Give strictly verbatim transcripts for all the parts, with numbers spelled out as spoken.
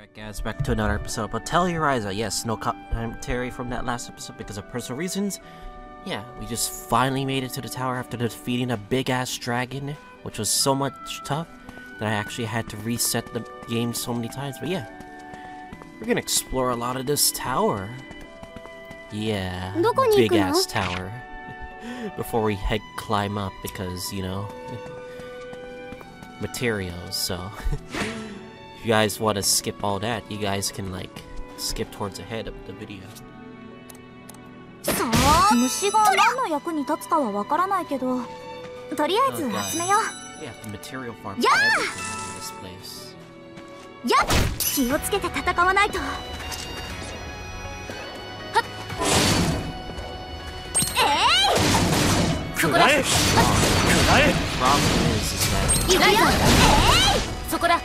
Alright guys, back to another episode of Tellurizer. Yes, no commentary from that last episode because of personal reasons. Yeah, we just finally made it to the tower after defeating a big-ass dragon, which was so much tough that I actually had to reset the game so many times. But yeah, we're gonna explore a lot of this tower. Yeah, big-ass tower. Before we head climb up because, you know, materials, so... If you guys want to skip all that, you guys can like skip towards the head of the video. さあ、虫が何の役に立つかはわからないけど、とりあえず集めよう。 Yeah, the material farm. やあ！ This place. やっ！気をつけて戦わないと。はっ。えい！そこだ。くらえ！くらえ！ Problem is, is that いくよ！えい！そこだ。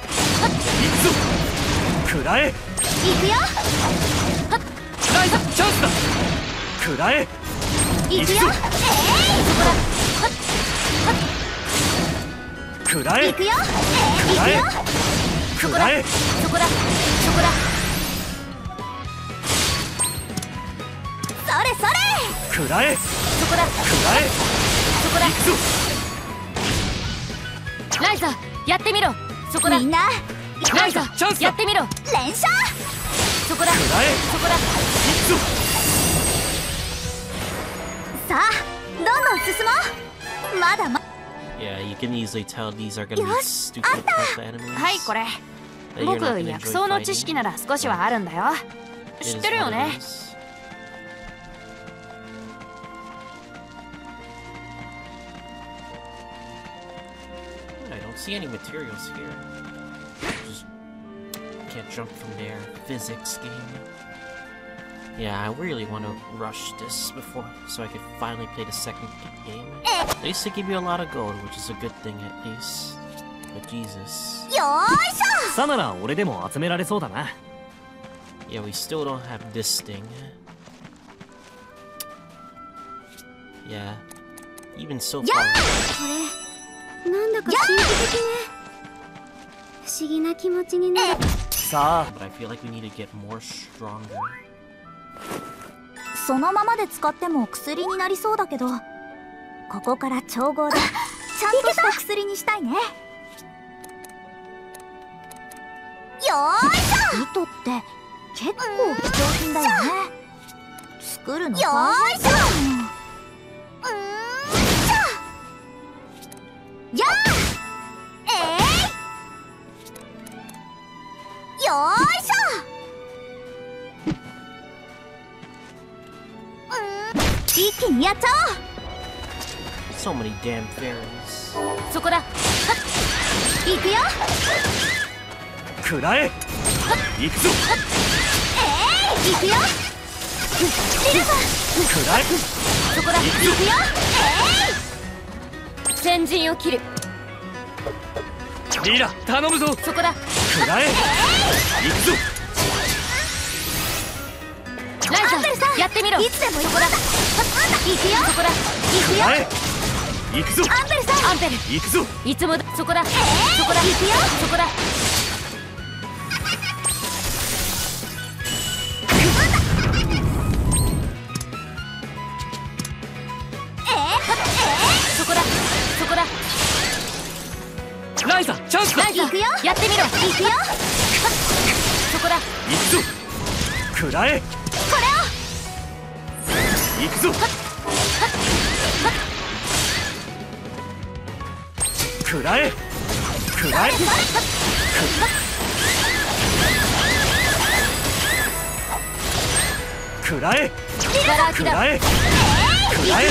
くらえ。 いくよ。 ナイスチャンスだ。くらえ。 いくよ。えい。そこだ。 くらえ。 いくよ。えい。いくよ。そこだ。そこだ。そこだ。それそれ。 くらえ。 そこだ。くらえ。そこだ。行くぞ。ライザー、やってみろ。そこだ。みんな。ライザー、チャンスやってみろ。連射。そこだ。そこだ。さあ、どんどん進もう。まだま。 Yeah, you can easily tell these are gonna be stupid type enemies. はい、これ。僕、薬草の知識なら少しはあるんだよ。知ってるよね。 I don't see any materials here. Just can't jump from there. Physics game. Yeah, I really want to rush this before so I can finally play the second game. At least they give you a lot of gold, which is a good thing at least. But Jesus. よーいしょ。 さなら俺でも集められそうだな。 Yeah, we still don't have this thing. Yeah. Even so far. これなんだか神秘的ね。不思議な気持ちになる。 さあ。 But I feel like we need to get more stronger. そのままで使っても薬になりそうだけど、ここから調合でちゃんとした薬にしたいね。よーいしょ。糸って結構貴重品だよね。作るの大変。よーいしょ。うーんしょ。やあ。えい。よーいしょ。一気にやっちゃおう。 So many damn fairies. そこだ。行くよ。 くらえ。行くぞ。 えい。行くよ。リラさん。 くらえ。 そこだ。行くよ。 えい。先陣を切る。 リラ、頼むぞ。 そこだ。 くらえ。行くぞ。 ライザー、やってみろ。 いつでもそこだ。行くよ。そこだ。行くよ。 行くぞ。 アンペルさん。 アンペル。 行くぞ。 いつもだ。そこだ。そこだ。 行くよ。 そこだ。そこだ。そこだ。 ライザー、チャンスだ。 ライザ行くよ。 ー、やってみろ。 行くよ。 そこだ。 行くぞ。くらえ。 これを。 行くぞ。くらえ。くらえ。くらえ。 ガラ空きだ。 くらえ。くらえ。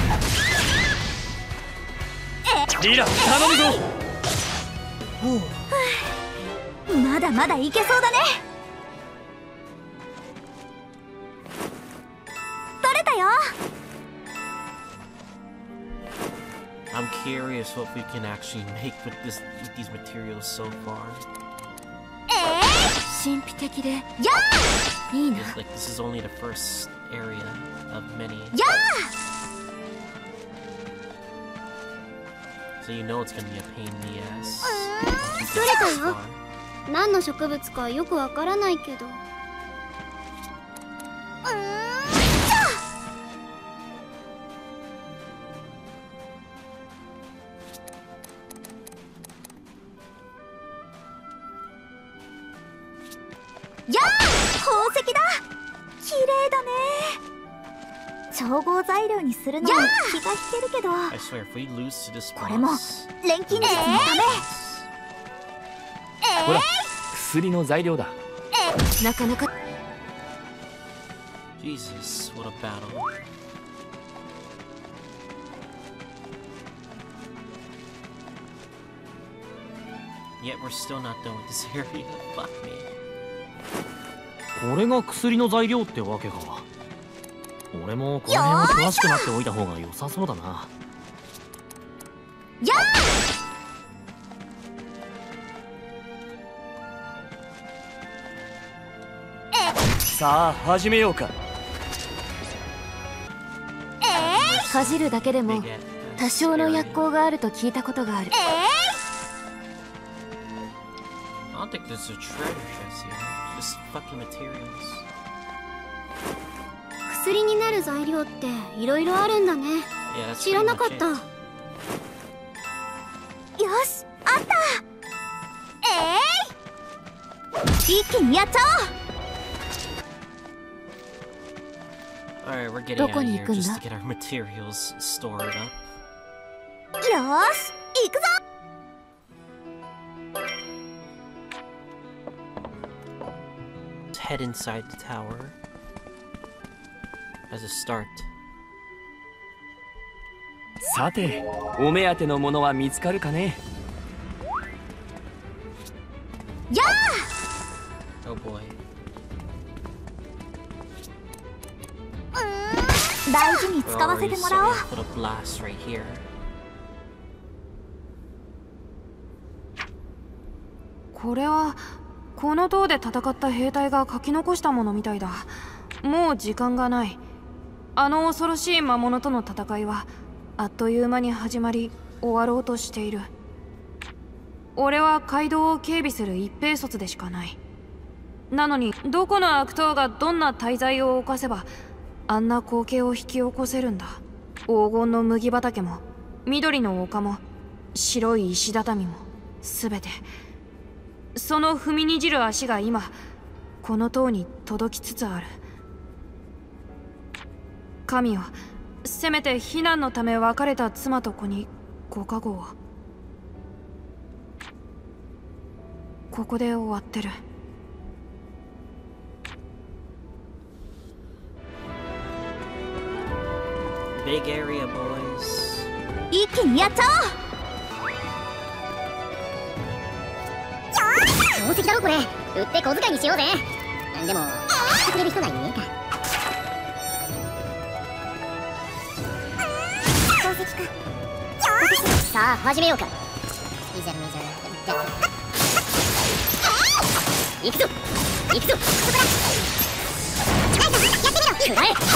リラ、頼むぞ。 まだまだいけそうだね。取れたよ。 I'm curious what we can actually make with this with these materials so far. え神秘的で。 やあ。 いいな。 It's like this is only the first area of many. やあ。 So you know it's gonna be a pain in the ass. 取れたよ。 何の植物かよくわからないけど。うーん。やあ、宝石だ。綺麗だね。調合材料にするのは気が引けるけど、これも錬金術のため。 ほら、薬の材料だ。 なかなか。 Jesus, what a battle. Yet we're still not done with this area. Fuck me. これが薬の材料ってわけか。俺もこの辺を詳しくなっておいた方が良さそうだな。 やあ、 さあ始めようか。 かじるだけでも多少の薬効があると聞いたことがある。 I don't think there's a treasure chest here. Just fucking materials. 薬になる材料っていろいろあるんだね。 Yeah, that's 知らなかった。よし、あった。えい、一気にやっちゃおう。 Alright, we're getting out of here just to get our materials stored up. よーし、行くぞ。 Let's head inside the tower as a start. さて、お目当てのものは見つかるかね。 やあ。 Oh boy. 大事に使わせてもらおう。 Put a blast right here. これはこの塔で戦った兵隊が書き残したものみたいだ。もう時間がない。あの恐ろしい魔物との戦いはあっという間に始まり終わろうとしている。俺は街道を警備する一兵卒でしかない。なのにどこの悪党がどんな大罪を犯せばあんな光景を引き起こせるんだ。黄金の麦畑も緑の丘も白い石畳も全て、その踏みにじる足が今この塔に届きつつある。神よ、せめて避難のため別れた妻と子にご加護を。ここで終わってる。 Big area, boys. 一気にやっちゃおう。宝石だろこれ。売って小遣いにしようぜ。でも買ってくれる人がいねえか。宝石か。さあ始めようか。いざいざじゃ行くぞ行くぞ。やってみろ。くらえ。行くぞ。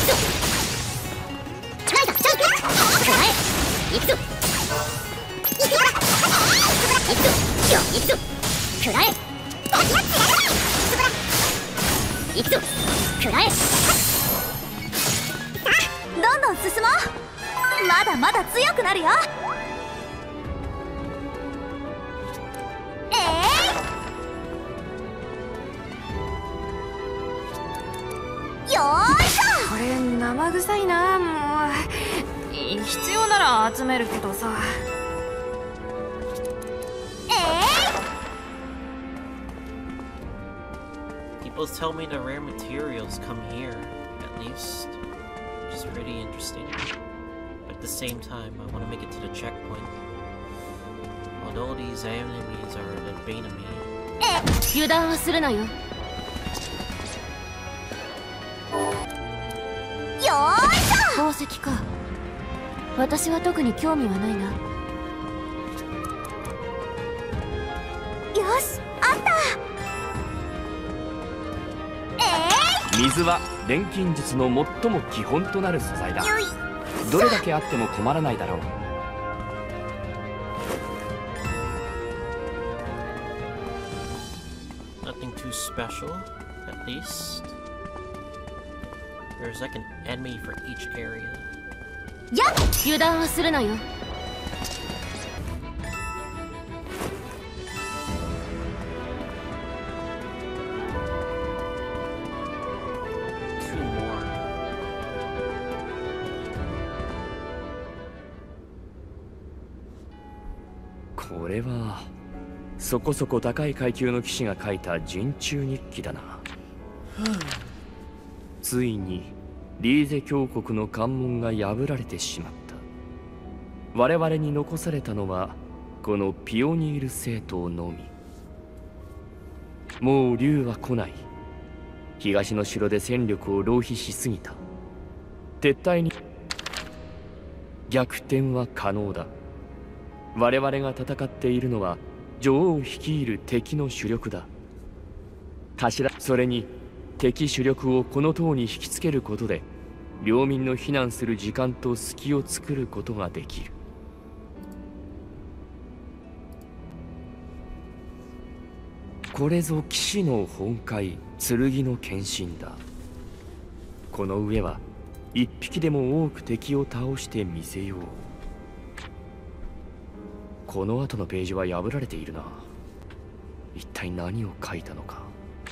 くらえ。行くぞ。行くぞ。よ行くぞ。くらえ。行くぞ。くらえ。どんどん進もう。まだまだ強くなるよ。えい、よーいしょ。 これ生臭いな。もう必要なら集めるけどさ。 People tell me the rare materials come here, at least, which is pretty interesting. But at the same time, I want to make it to the checkpoint. Although these enemies are the bane of me. 油断はするなよ。 よーいしょ。 宝石か。私は特に興味はないな。 よし、あった。 水は錬金術の最も基本となる素材だ。どれだけあっても困らないだろう。 nothing too special, at least. There's like an enemy for each area. やっ油断はするなよ。 Two more. これはそこそこ高い階級の騎士が書いた陣中日記だな。ついにリーゼ教国の関門が破られてしまった。我々に残されたのはこのピオニール政党のみ。もう竜は来ない。東の城で戦力を浪費しすぎた。撤退に逆転は可能だ。我々が戦っているのは女王率いる敵の主力だ。頭それに敵主力をこの塔に引きつけることで領民の避難する時間と隙を作ることができる。これぞ騎士の本懐、剣の献身だ。この上は一匹でも多く敵を倒してみせよう。この後のページは破られているな。一体何を書いたのか。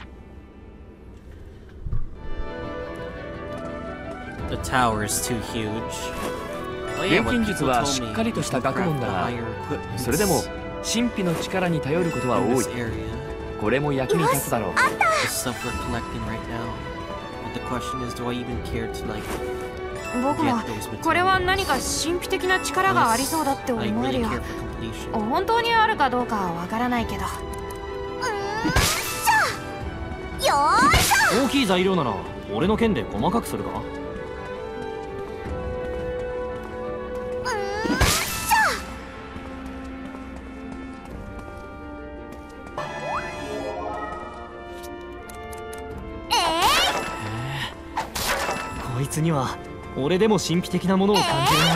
The tower is too huge. Oh, yeah, 錬金術はしっかりとした学問だが、それでも神秘の力に頼ることは多い。これも役に立つだろう。 The stuff we're collecting right now. But the question is, do I even care to like? 僕もこれは何か神秘的な力がありそうだって思 I える really よ。 care for completion. 本当にあるかどうかはわからないけど。 よーいしょ。 大きい材料なら俺の剣で細かくするか。こいつには俺でも神秘的なものを感じるな。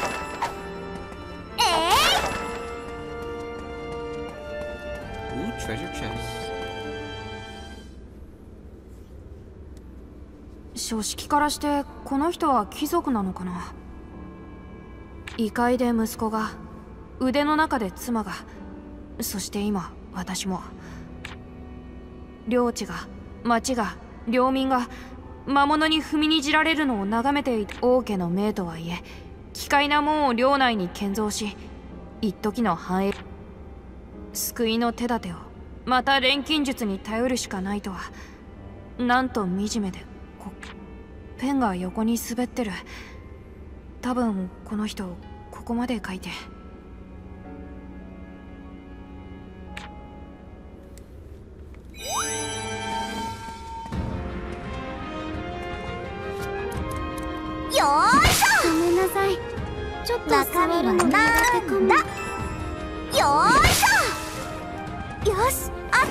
Ooh, treasure chest. 書式からしてこの人は貴族なのかな。異界で息子が、腕の中で妻が、そして今私も。領地が、町が、領民が魔物に踏みにじられるのを眺めていた王家の命とはいえ、奇怪な門を領内に建造し、一時の繁栄、救いの手立てをまた錬金術に頼るしかないとは、なんと惨めで。こペンが横に滑ってる。多分この人ここまで書いて。 よーいしょ。 ごめんなさい。ちょっと中身はなんだ。よーいしょ。よし、あった。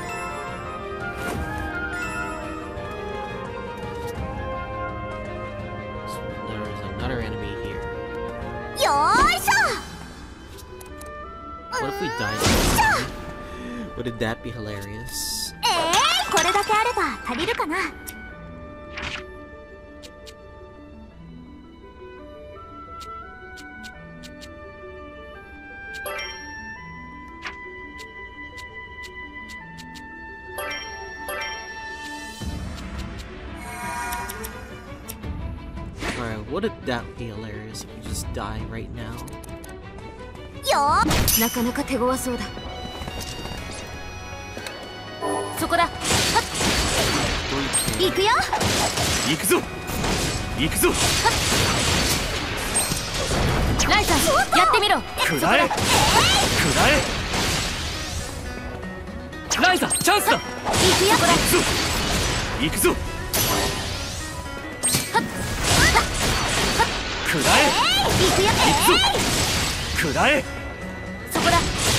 There is another enemy here. よーいしょ。 What if we died? Wouldn't that be hilarious? えー、これだけあれば足りるかな。 Alright, wouldn't that be hilarious if we just die right now? よー。 なかなか手強そうだ。そこだ。はっ。行くよ。 行くぞ。行くぞ。 ライさん、やってみろ。 くらえ。くらえ。ライザ、チャンスだ。 行くよ。これ。 行くぞ。くらえ。 行くよ。 くらえ。 そこだ。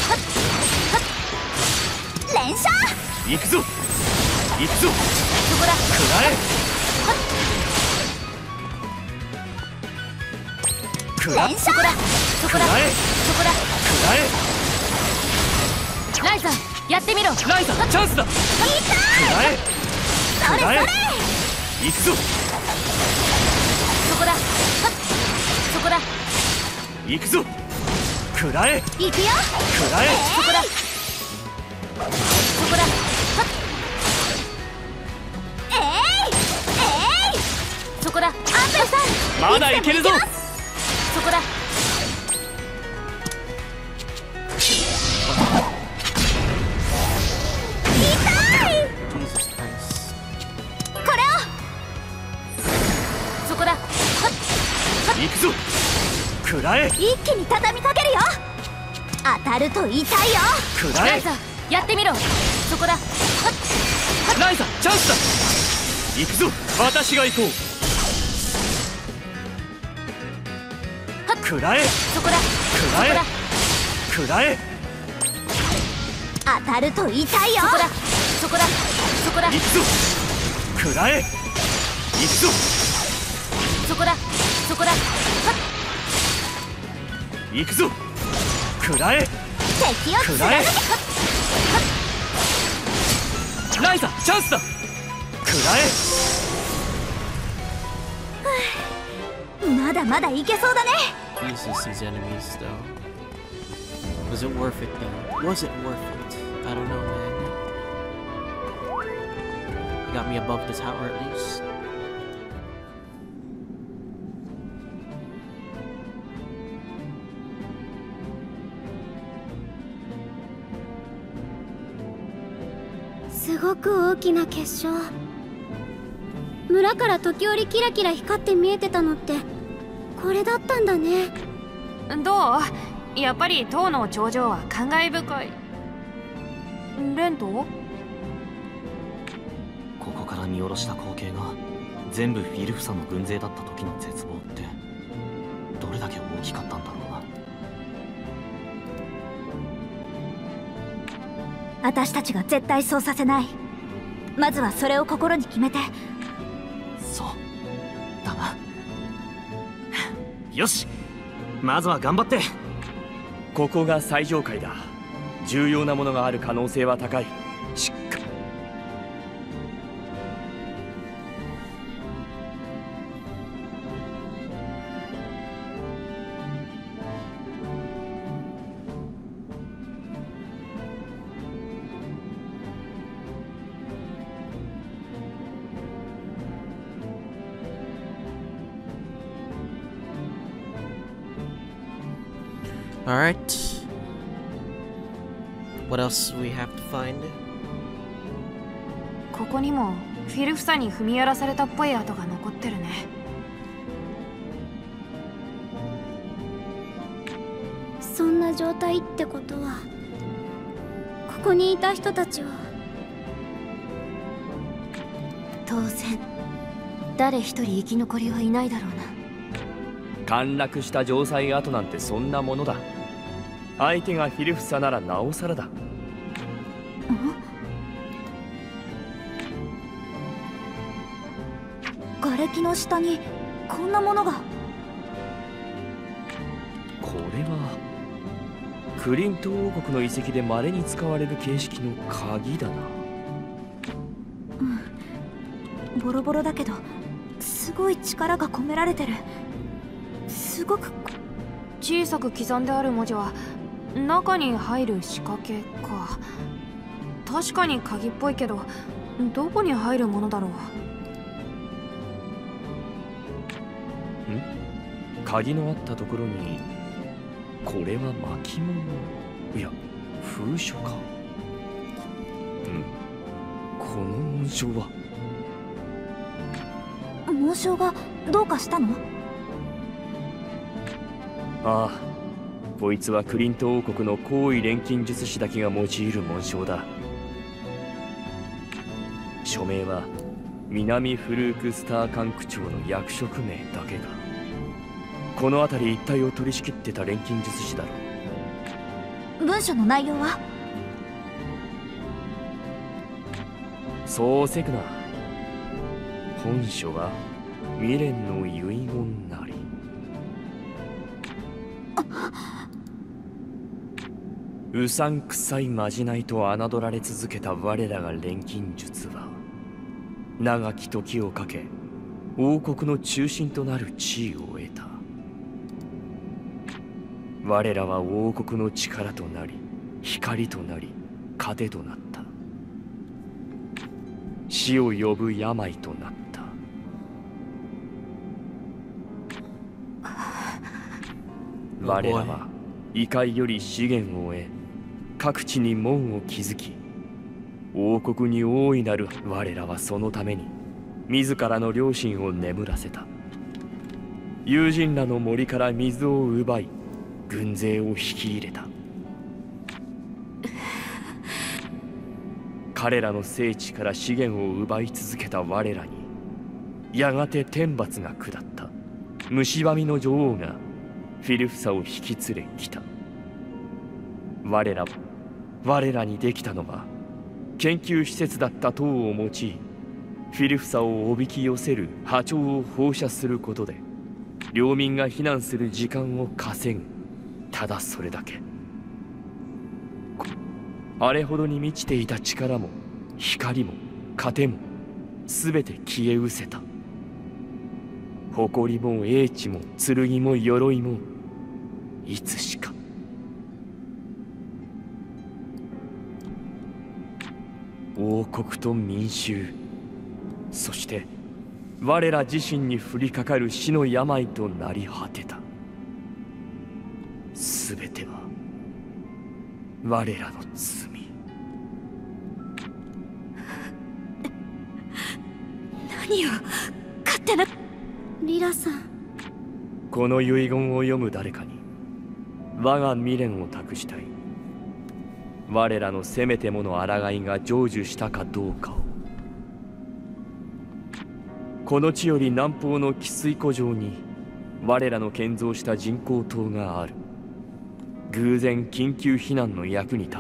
連射。 行くぞ。行くぞ。 そこだ。 くらえ。くらえ。 連射。 そこだ。そこだ。そこだ。 くらえ。 ライさん、 やってみろ。 ライザチャンスだ。食らえ食らえ行くぞ。 そこだ。はっそこだ。 行くぞ。食らえ行くよ。 食らえそこだ。そこだ。はっえいえいそこだ。アンペさんまだいけるぞ。 そこだ。 Jesus Christ. これをそこだ。はっ行くぞ。食らえ一気に畳みかけるよ。当たると痛いよ。 食らえライザやってみろ。そこだ。はっライザチャンスだ。行くぞ。私が行こう。食らえそこだ。 食らえ食らえ当たると痛いよ。 そこだ。そこだ。そこだ。 行くぞ。食らえ行くぞ。 そこだ。そこだ。はっ行くぞ。食らえ敵を食らえライザチャンスだ。食らえまだまだいけそうだね。 Jesus, these enemies, though. Was it worth it, though? Was it worth it? I don't know, man. You got me above the tower, at least. It's すごく大きな結晶。村から時折キラキラ光って見えてたのってこれだったんだね。 どう？やっぱり塔の頂上は感慨深い。レント？ ここから見下ろした光景が全部フィルフサの軍勢だった時の絶望ってどれだけ大きかったんだろうな。 私たちが絶対そうさせない。まずはそれを心に決めて。 そうだな。よし、まずは頑張って。 ここが最上階だ。重要なものがある可能性は高い。しっかり。 Alright. What else do we have to find? ここにもフィルフサに踏み荒らされたっぽい跡が残ってるね。 そんな状態ってことはここにいた人たちは当然誰一人生き残りはいないだろうな。 陥落した城塞跡なんてそんなものだ。相手がフィルフサならなおさらだ。 瓦礫の下にこんなものが。 これはクリント王国の遺跡で稀に使われる形式の鍵だな。 ボロボロだけどすごい力が込められてる。すごく小さく刻んである文字は中に入る仕掛けか。確かに鍵っぽいけどどこに入るものだろう。 ん？鍵のあったところにこれは巻物、いや封書か。うんこの紋章は紋章がどうかしたの？ ああ、こいつはクリント王国の高位錬金術師だけが用いる紋章だ。署名は南フルークスター管区長の役職名だけか。この辺り一帯を取り仕切ってた錬金術師だろう。 文書の内容は？ そうせくな。本書は未練の遺言なり。 うさんくさいまじないと侮られ続けた我らが錬金術は長き時をかけ王国の中心となる地位を得た。我らは王国の力となり光となり糧となった。死を呼ぶ病となった。我らは異界より資源を得各地に門を築き、王国に大いなる我らはそのために自らの良心を眠らせた。友人らの森から水を奪い軍勢を引き入れた。彼らの聖地から資源を奪い続けた我らにやがて天罰が下った。蝕みの女王がフィルフサを引き連れ来た。我ら我らにできたのは研究施設だった塔を用いフィルフサをおびき寄せる波長を放射することで領民が避難する時間を稼ぐ。ただそれだけ。あれほどに満ちていた力も光も糧も全て消え失せた。誇りも英知も剣も鎧もいつしか王国と民衆、そして我ら自身に降りかかる死の病となり果てた。すべては我らの罪。 何を勝手な。リラさん、 この遺言を読む誰かに我が未練を託したい。我らのせめてもの抗いが成就したかどうかを。この地より南方の汽水湖上に我らの建造した人工島がある。偶然緊急避難の役に立った。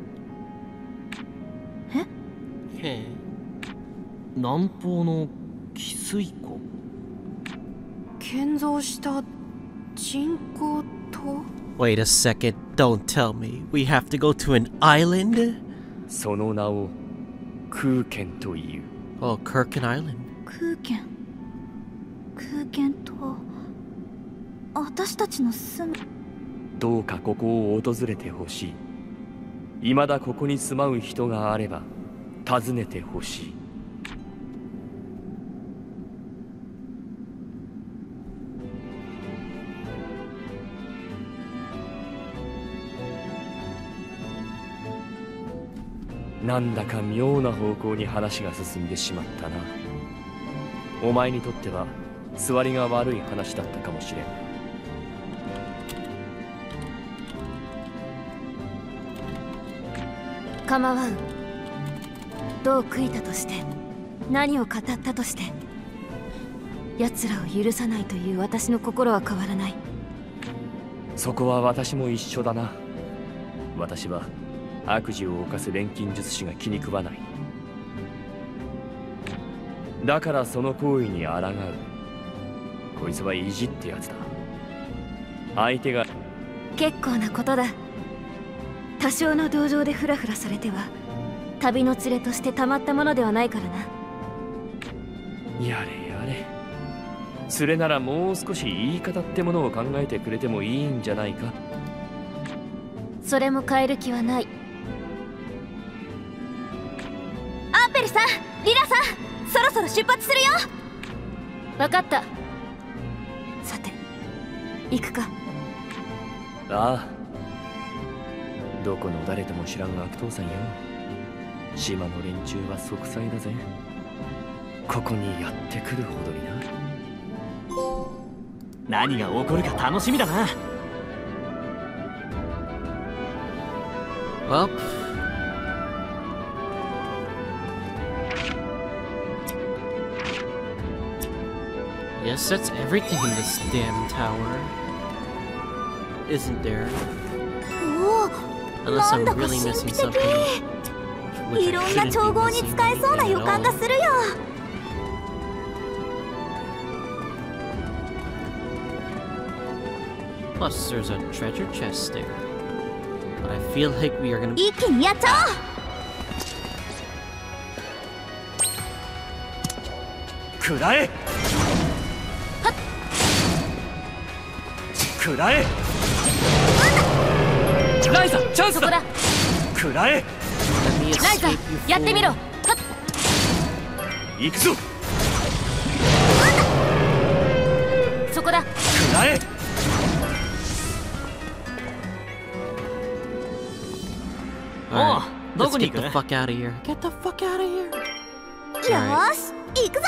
えへえ、南方の汽水湖。 建造した人工島。 Wait a second, don't tell me we have to go to an island? その名を空剣という。 Oh, Kirkin Island. 空剣空剣島、私たちの住む。 どうかここを訪れてほしい。未だここに住まう人があれば訪ねてほしい。なんだか妙な方向に話が進んでしまったな。お前にとっては座りが悪い話だったかもしれん。 構わん。どう悔いたとして何を語ったとして奴らを許さないという私の心は変わらない。 そこは私も一緒だな。私は悪事を犯す錬金術師が気に食わない。だからその行為に抗う。こいつは意地ってやつだ。相手が。 結構なことだ。多少の同情でフラフラされては旅の連れとしてたまったものではないからな。 やれやれ。連れならもう少し言い方ってものを考えてくれてもいいんじゃないか。 それも変える気はない。アンペルさん、リラさん、そろそろ出発するよ。分かった。さて行くか。 ああ、どこの誰とも知らん悪党さんよ。島の連中は息災だぜ。ここにやってくるほどにな。 何が起こるか楽しみだな。 Well, yes, that's everything in this damn tower, isn't there? おお、 Unless なん I'm だか really 神 missing 秘 something. 的。 which い I ろんな shouldn't be 調合に missing 使えそうな anything 予 at 感が all. するよ。 Plus, there's a treasure chest there. I feel like we are gonna. 一気にやっちゃおう。 くらえくらえライザチャンスだ。くらえ Let me ライザ escape, you やってみろ。 fool. 行くぞ。 そこだ。 くらえ Alright, おう、ど let's こに get 行 the く？ fuck out of here. Get the fuck out of here. よ Alright. ーし行くぞ。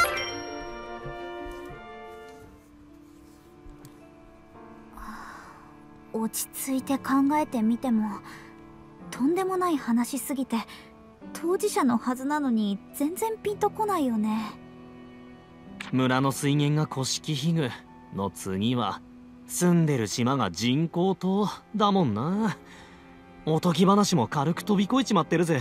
落ち着いて考えてみてもとんでもない話すぎて当事者のはずなのに全然ピンとこないよね。 村の水源が古式ヒグの次は住んでる島が人工島だもんな。おとぎ話も軽く飛び越えちまってるぜ。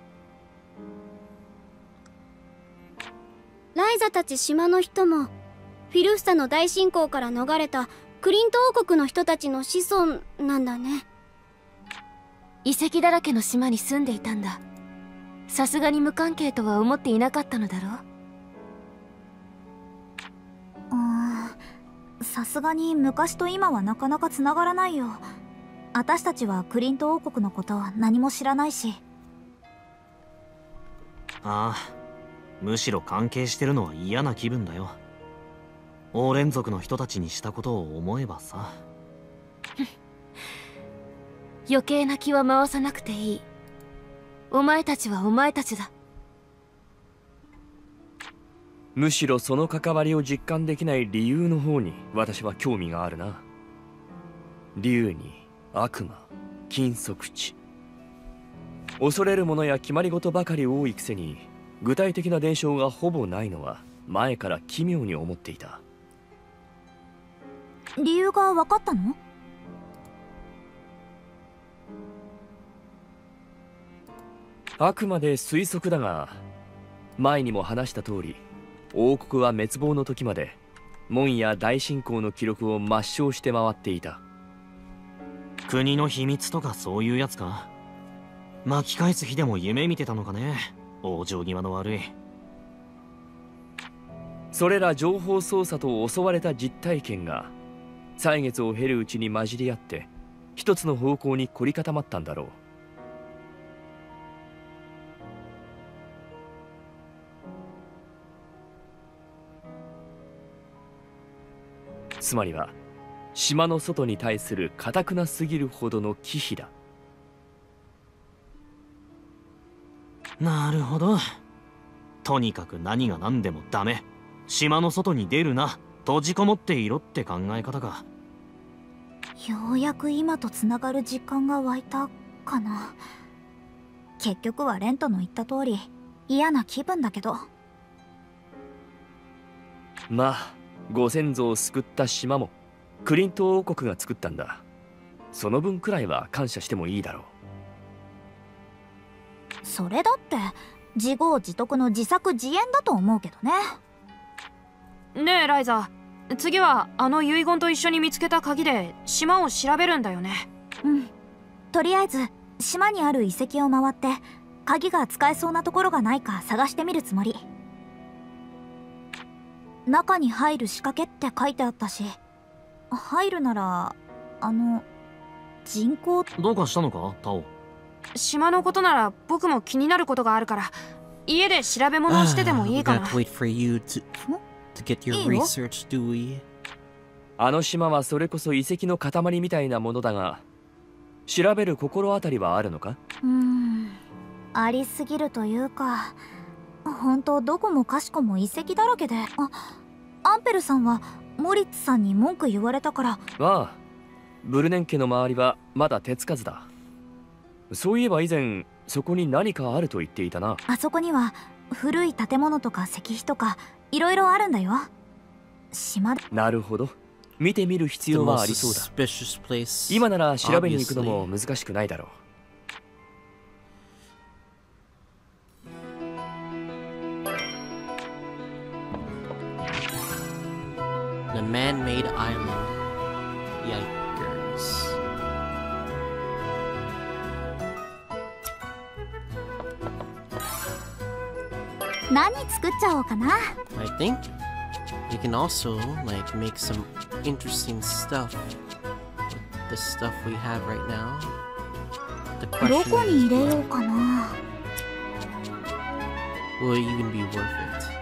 ライザたち島の人もフィルフサの大侵攻から逃れたクリント王国の人たちの子孫なんだね。 遺跡だらけの島に住んでいたんだ。さすがに無関係とは思っていなかったのだろう。 うーん、さすがに昔と今はなかなかつながらないよ。私たちはクリント王国のことは何も知らないし。 ああ、むしろ関係してるのは嫌な気分だよ。オーレン族の人たちにしたことを思えばさ。 余計な気は回さなくていい。お前たちはお前たちだ。 むしろその関わりを実感できない理由の方に私は興味があるな。竜に悪魔、禁足地、恐れるものや決まり事ばかり多いくせに具体的な伝承がほぼないのは前から奇妙に思っていた。 理由が分かったの？ あくまで推測だが、前にも話した通り王国は滅亡の時まで門や大侵攻の記録を抹消して回っていた。 国の秘密とかそういうやつか。巻き返す日でも夢見てたのかね、往生際の悪い。 それら情報操作と襲われた実体験が歳月を経るうちに混じり合って一つの方向に凝り固まったんだろう。つまりは島の外に対する堅くなすぎるほどの忌避だ。 なるほど。とにかく何が何でもダメ、島の外に出るな、閉じこもっていろって考え方か。 ようやく今とつながる実感が湧いたかな。結局はレントの言った通り嫌な気分だけど。 まあご先祖を救った島もクリント王国が作ったんだ。その分くらいは感謝してもいいだろう。 それだって自業自得の自作自演だと思うけどね。 ねえライザ、次はあの遺言と一緒に見つけた鍵で島を調べるんだよね。 うん、とりあえず島にある遺跡を回って鍵が使えそうなところがないか探してみるつもり。中に入る仕掛けって書いてあったし、入るならあの人工。 どうかしたのかタオ。 島のことなら僕も気になることがあるから家で調べ物をしててもいいか We な。 gotta wait for you to to get your いいよ。 research, do we? あの島はそれこそ遺跡の塊みたいなものだが、調べる心当たりはあるのか？ うーん、ありすぎるというか、本当どこもかしこも遺跡だらけで。あ、アンペルさんはモリッツさんに文句言われたから。 ああ、ブルネン家の周りはまだ手つかずだ。そういえば以前そこに何かあると言っていたな。 あそこには古い建物とか石碑とかいろいろあるんだよ。島で。 なるほど、見てみる必 The 要は most ありそうだ。 suspicious place. 今なら調べに行くのも Obviously. 難しくないだろう。 The man-made island. Yikers. 何作っちゃおうかな。 I think you can also like make some interesting stuff with the stuff we have right now. The ど question こに is, 入れようかな。 will it even be worth it?